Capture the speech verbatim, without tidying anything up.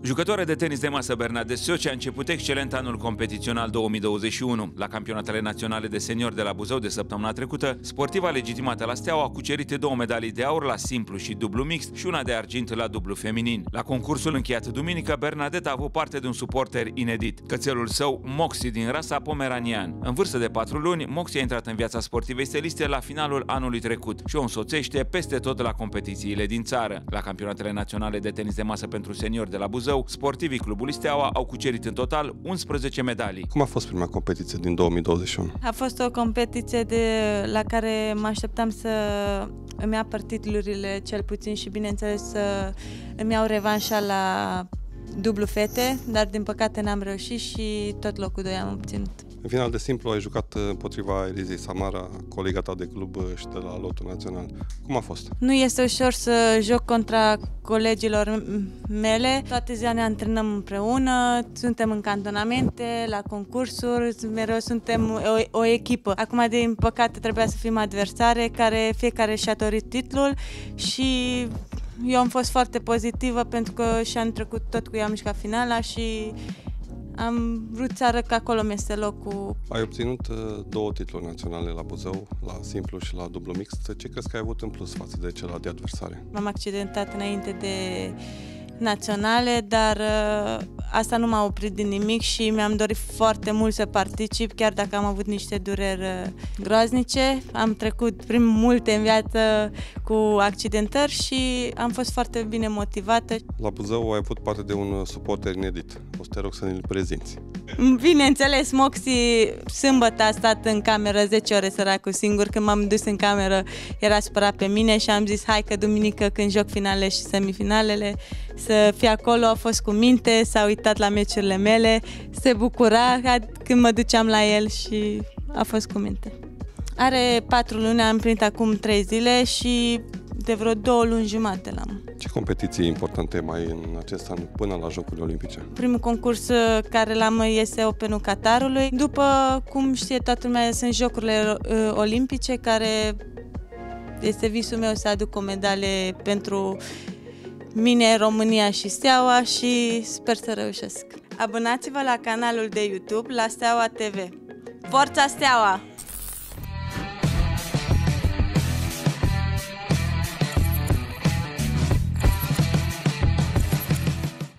Jucătoarea de tenis de masă Bernadette Soce a început excelent anul competițional două mii douăzeci și unu. La campionatele naționale de seniori de la Buzău de săptămâna trecută, sportiva legitimată la Steaua a cucerit două medalii de aur la simplu și dublu mixt și una de argint la dublu feminin. La concursul încheiat duminică, Bernadette a avut parte de un suporter inedit, cățelul său Moxie din rasa pomeranian. În vârstă de patru luni, Moxie a intrat în viața sportivei steliste la finalul anului trecut și o însoțește peste tot la competițiile din țară. La campionatele naționale de tenis de masă pentru seniori de la Buzău, sportivii clubului Steaua au cucerit în total unsprezece medalii. Cum a fost prima competiție din două mii douăzeci și unu? A fost o competiție de, la care mă așteptam să îmi apăr titlurile cel puțin și bineînțeles să îmi iau revanșa la dublu fete, dar din păcate n-am reușit și tot locul doi am obținut. În final de simplu ai jucat împotriva Elizei Samara, colega ta de club și de la lotul național. Cum a fost? Nu este ușor să joc contra colegilor mele. Toate ziua ne antrenăm împreună, suntem în cantonamente, la concursuri, mereu suntem o, o echipă. Acum, din păcate, trebuia să fim adversare, care fiecare și-a dorit titlul și eu am fost foarte pozitivă pentru că și-am trecut tot cu ea, am jucat finala și am vrut să arăt că acolo mi-este locul. Ai obținut două titluri naționale la Buzău, la simplu și la dublu mixt. Ce crezi că ai avut în plus față de celălalt de adversare? M-am accidentat înainte de naționale, dar asta nu m-a oprit din nimic și mi-am dorit foarte mult să particip, chiar dacă am avut niște dureri groaznice. Am trecut prin multe în viață cu accidentări și am fost foarte bine motivată. La Buzău ai avut parte de un suporter inedit. O să te rog să ne-l prezinți. Bineînțeles, Moxie sâmbătă a stat în cameră zece ore săracul singur. Când m-am dus în cameră era supărat pe mine și am zis hai că duminică când joc finale și semifinalele să fie acolo. A fost cu minte, s-a uitat la meciurile mele, se bucura când mă duceam la el și a fost cu minte. Are patru luni, am împlinit acum trei zile și de vreo două luni jumate l-am. Ce competiții importante mai ai în acest an până la Jocurile Olimpice? Primul concurs care l-am este Openul Qatarului. După cum știe toată lumea, sunt Jocurile Olimpice, care este visul meu să aduc o medalie pentru mine, România și Steaua și sper să reușesc. Abonați-vă la canalul de YouTube la Steaua T V. Forța Steaua!